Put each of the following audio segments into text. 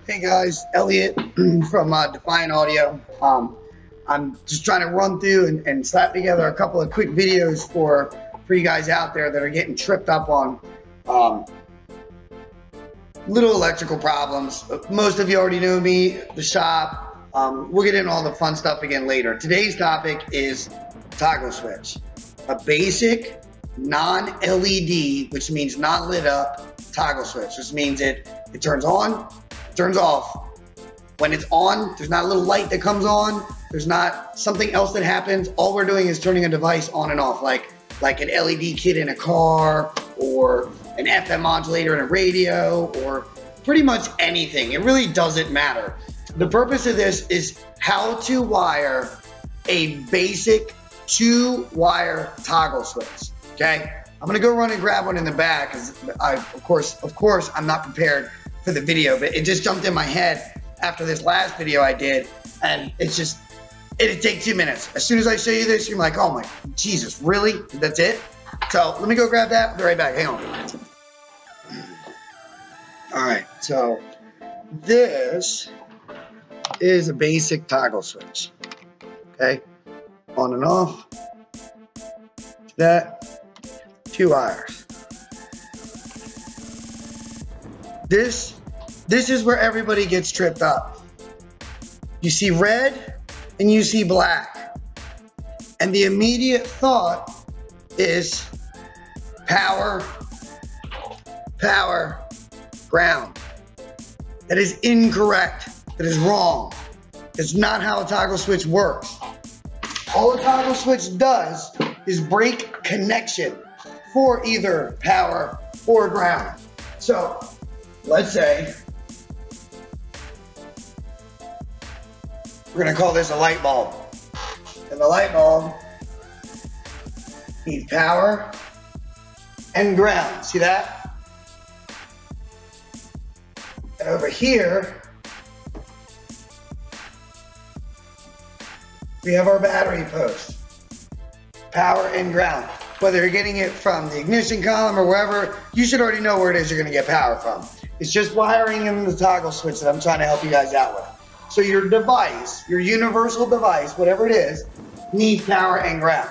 Hey guys, Elliot from Defiant Audio. I'm just trying to run through and slap together a couple of quick videos for you guys out there that are getting tripped up on little electrical problems. Most of you already know me, the shop. We'll get into all the fun stuff again later. Today's topic is toggle switch, a basic non-LED, which means not lit up toggle switch. This means it turns on, turns off. When it's on, there's not a little light that comes on. There's not something else that happens. All we're doing is turning a device on and off, like an LED kit in a car, or an FM modulator in a radio, or pretty much anything. It really doesn't matter. The purpose of this is how to wire a basic 2-wire toggle switch, okay? I'm gonna go run and grab one in the back, because of course, I'm not prepared for the video, but it just jumped in my head after this last video I did, and it'd take 2 minutes. As soon as I show you this, you're like, oh my Jesus, really? That's it? So let me go grab that. I'll be right back. Hang on. All right, so this is a basic toggle switch. Okay, on and off. That 2 wires. This is where everybody gets tripped up. You see red and you see black, and the immediate thought is power, ground. That is incorrect. That is wrong. It's not how a toggle switch works. All a toggle switch does is break connection for either power or ground. So let's say we're gonna call this a light bulb. And the light bulb needs power and ground. See that? And over here, we have our battery post. Power and ground. Whether you're getting it from the ignition column or wherever, you should already know where it is you're gonna get power from. It's just wiring in the toggle switch that I'm trying to help you guys out with. So your device, your universal device, whatever it is, needs power and ground.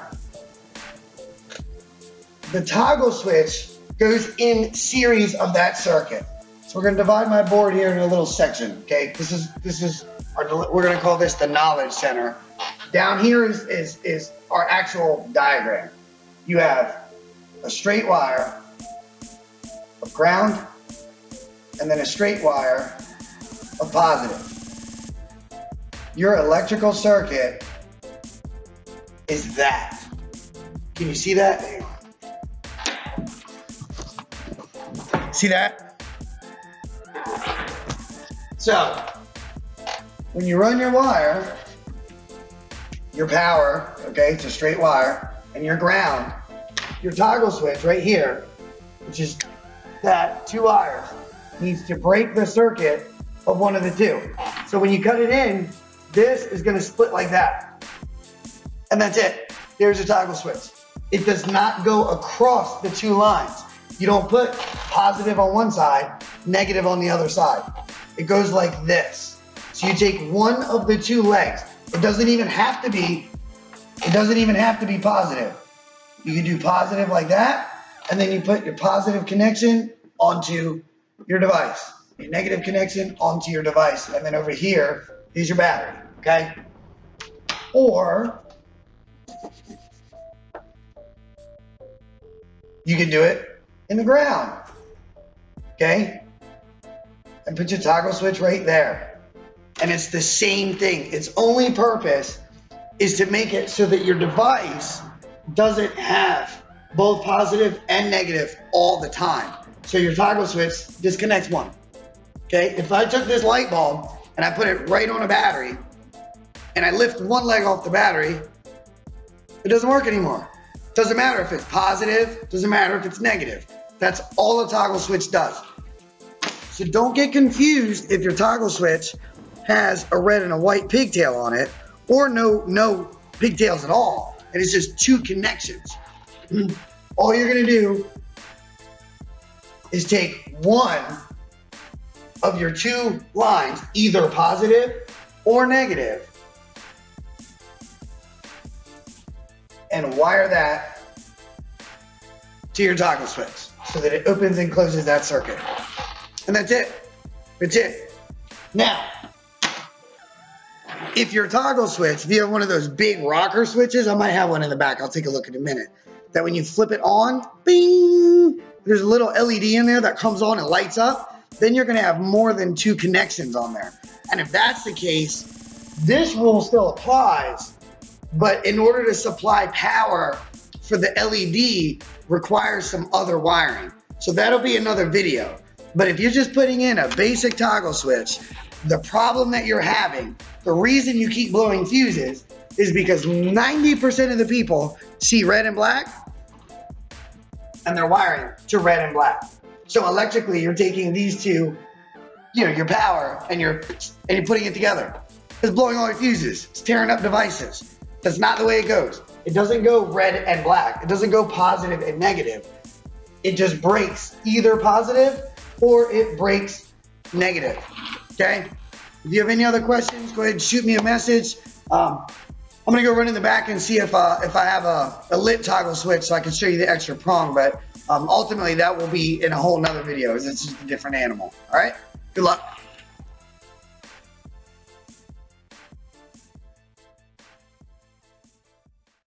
The toggle switch goes in series of that circuit. So we're gonna divide my board here in a little section, okay? This is we're gonna call this the knowledge center. Down here is our actual diagram. You have a straight wire of ground, and then a straight wire of positive. Your electrical circuit is that. Can you see that? See that? So, when you run your wire, your power, okay, it's a straight wire, and your ground, your toggle switch right here, which is that 2 wires, needs to break the circuit of one of the 2. So when you cut it in, this is gonna split like that. And that's it. There's your toggle switch. It does not go across the 2 lines. You don't put positive on one side, negative on the other side. It goes like this. So you take one of the 2 legs. It doesn't even have to be positive. You can do positive like that, and then you put your positive connection onto your device. Your negative connection onto your device. And then over here is your battery, okay? Or you can do it in the ground, okay? And put your toggle switch right there. And it's the same thing. Its only purpose is to make it so that your device doesn't have both positive and negative all the time. So your toggle switch disconnects one, okay? If I took this light bulb and I put it right on a battery, and I lift one leg off the battery, it doesn't work anymore. Doesn't matter if it's positive, doesn't matter if it's negative. That's all a toggle switch does. So don't get confused if your toggle switch has a red and a white pigtail on it, or no pigtails at all, and it's just 2 connections. All you're gonna do is take one of your two lines, either positive or negative, and wire that to your toggle switch so that it opens and closes that circuit. And that's it. That's it. Now, if your toggle switch, if you have one of those big rocker switches, I might have one in the back. I'll take a look in a minute. That when you flip it on, bing, there's a little LED in there that comes on and lights up. Then you're going to have more than two connections on there. And if that's the case, this rule still applies. But in order to supply power for the LED requires some other wiring. So that'll be another video. But if you're just putting in a basic toggle switch, the problem that you're having, the reason you keep blowing fuses is because 90% of the people see red and black and they're wiring to red and black. So electrically, you're taking these two, your power, and you're putting it together. It's blowing all your fuses. It's tearing up devices. That's not the way it goes. It doesn't go red and black. It doesn't go positive and negative. It just breaks either positive or it breaks negative, okay? If you have any other questions, go ahead and shoot me a message. I'm gonna go run in the back and see if I have a lit toggle switch so I can show you the extra prong, but ultimately that will be in a whole nother video. It's just a different animal, all right? Good luck.